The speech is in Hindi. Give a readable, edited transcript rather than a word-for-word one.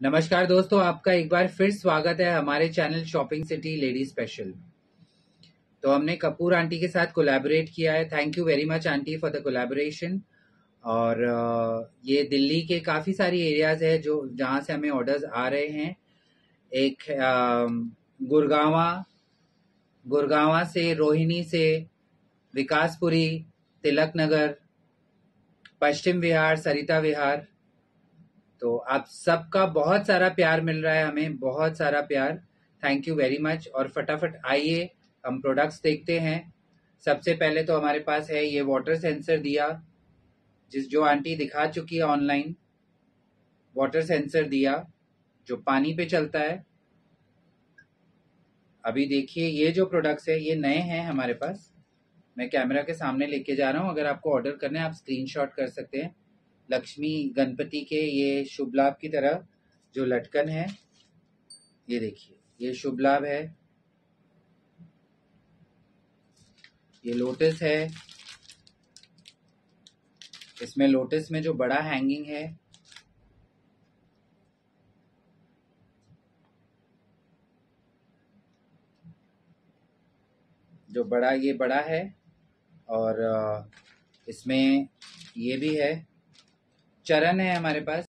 नमस्कार दोस्तों, आपका एक बार फिर स्वागत है हमारे channel shopping city lady special. तो हमने कपूर आंटी के साथ कोलैबोरेट किया है। Thank you very much aunty for the collaboration. और ये दिल्ली के काफ़ी सारी एरियाज है जो जहाँ से हमें ऑर्डर्स आ रहे हैं। एक गुड़गांवा गुड़गांवा से, रोहिणी से, विकासपुरी, तिलक नगर, पश्चिम विहार, सरिता विहार। तो आप सबका बहुत सारा प्यार मिल रहा है, हमें बहुत सारा प्यार। Thank you very much. और फटाफट आइए हम प्रोडक्ट्स देखते हैं। सबसे पहले तो हमारे पास है ये वाटर सेंसर दिया, जो आंटी दिखा चुकी है ऑनलाइन। वाटर सेंसर दिया जो पानी पे चलता है। अभी देखिए ये जो प्रोडक्ट्स है ये नए हैं हमारे पास। मैं कैमरा के सामने लेके जा रहा हूँ। अगर आपको ऑर्डर करना है आप स्क्रीनशॉट कर सकते हैं। लक्ष्मी गणपति के ये शुभ लाभ की तरह जो लटकन है, ये देखिए ये शुभ लाभ है। ये लोटस है। इसमें लोटस में जो बड़ा हैंगिंग है, जो बड़ा ये बड़ा है। और इसमें ये भी है, चरण है हमारे पास।